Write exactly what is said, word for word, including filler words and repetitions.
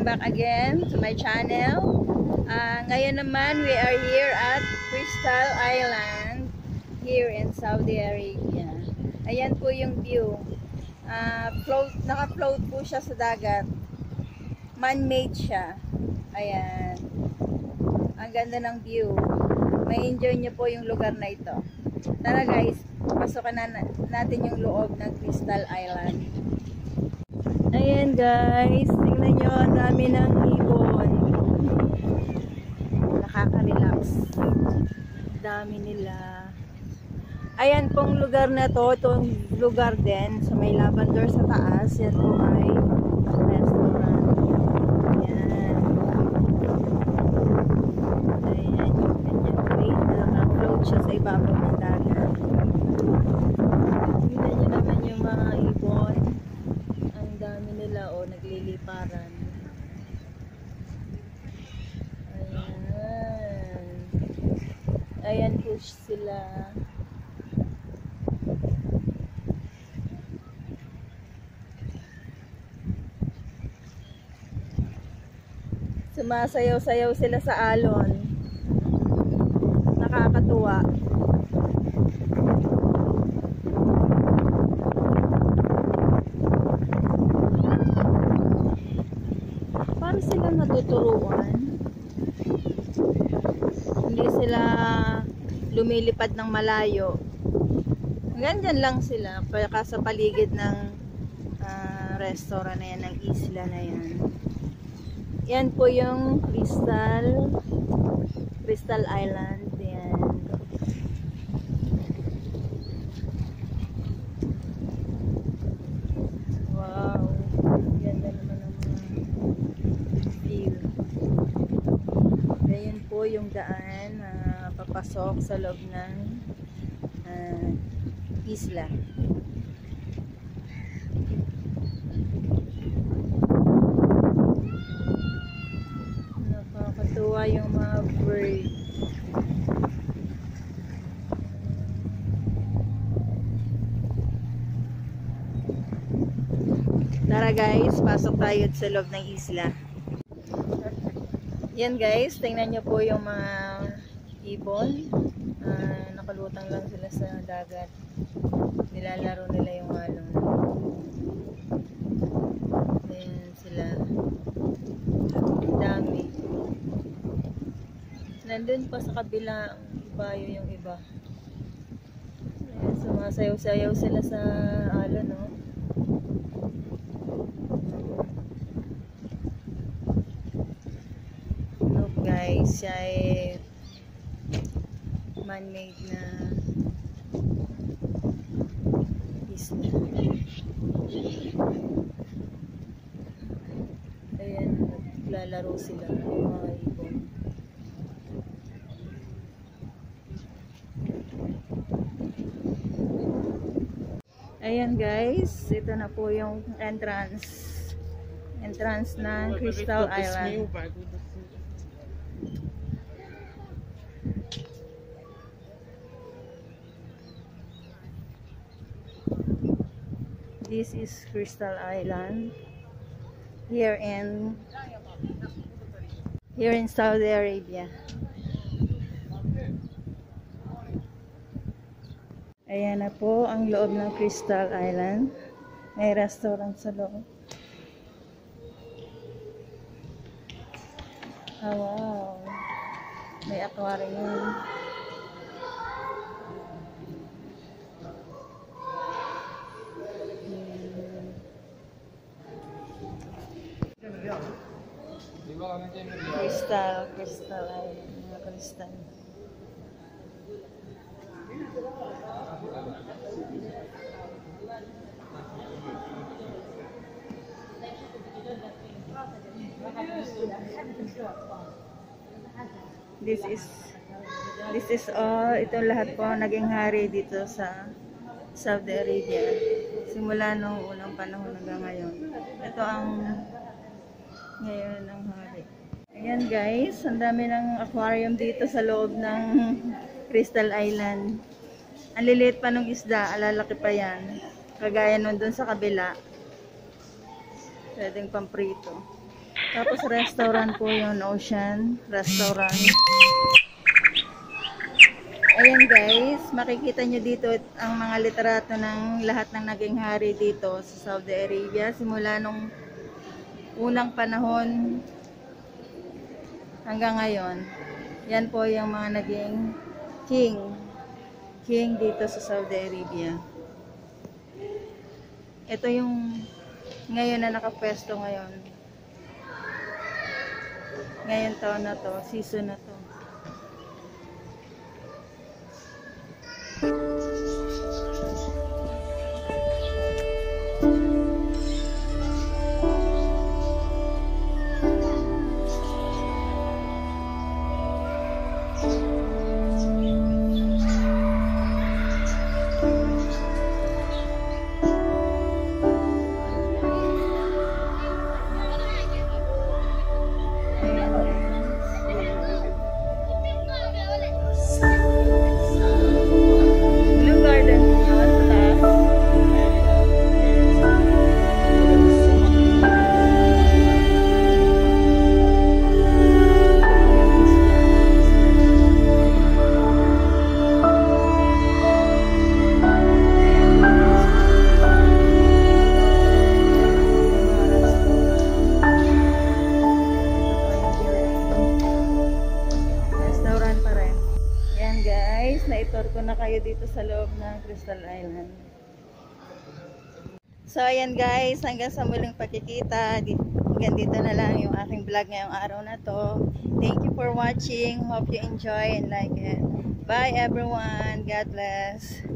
back again to my channel. Uh, ngayon naman, we are here at Crystal Island here in Saudi Arabia. Ayan po yung view. Uh, float, naka-float po siya sa dagat. Man-made siya. Ayan. Ang ganda ng view. May enjoy nyo po yung lugar na ito. Tara guys, pasukan na natin yung loob ng Crystal Island. Ayan guys, tingnan nyo, ang dami ng ibon. Nakaka-relax. Dami nila. Ayan pong lugar na to, itong lugar din. So may lavender sa taas. Yan po ay restaurant. Ayan. Ayan yung kanyang plate. Naka-float siya sa ibabaw ng dagat. Tingnan nyo naman yung mga ibon. Ang dami nila o, oh, nagliliparan. Ayan. Ayan po sila. Sumasayaw-sayaw sila sa alon. Nakakatuwa. Parang sila natuturuan. Hindi sila lumilipad ng malayo. Ganyan lang sila. Pagka sa paligid ng uh, restaurant na yan, ng isla na yan. Yan po yung Crystal Crystal Island. Yan. Wow. Ganda naman ang mga view. Ayan po yung daan na uh, papasok sa loob ng uh, isla. Nakakatuwa yung mga bird. Tara guys, pasok tayo sa loob ng isla. Yan guys, tingnan nyo po yung mga ibon. Uh, nakalutang lang sila sa dagat. Nilalaro nila yung alon. Ayan sila. Dami. Nandun pa sa kabila ang ibayo yung iba. Ayan, sumasayaw-sayaw sila sa alon, no? Look guys, siya ay man-made na isla. Ayan, naglalaro sila ng mga ibon. Ayan guys, ito na po yung entrance entrance ng Crystal Island. This is Crystal Island here in here in Saudi Arabia. Ayan na po ang loob ng Crystal Island. May restaurant sa loob. Oh, wow. May aquarium. Crystal, Crystal Island, mga Crystal. This is this is all, ito lahat po naging hari dito sa Saudi Arabia. Simula nung unang panahon hanggang ngayon. Ito ang ngayon ang hari. Ayan guys, ang dami ng aquarium dito sa loob ng Crystal Island. Ang liliit pa ng isda, alalaki pa yan. Kagaya nun dun sa kabila. Pwedeng pamprito. Tapos restaurant po yun, Ocean Restaurant. Ayan guys, makikita nyo dito ang mga litrato ng lahat ng naging hari dito sa Saudi Arabia. Simula nung unang panahon hanggang ngayon. Yan po yung mga naging king. King dito sa Saudi Arabia. Ito yung ngayon na nakapwesto ngayon. Ngayon taon na to, season na to. Blue Garden yun, sa taas. Restaurant pa rin. Yan guys, na-tour ko na kayo dito sa loob ng Crystal Island. So ayan guys, hanggang sa muling pagkikita. Hanggang dito na lang yung aking vlog ngayong araw na to. Thank you for watching. Hope you enjoy and like it. Bye everyone. God bless.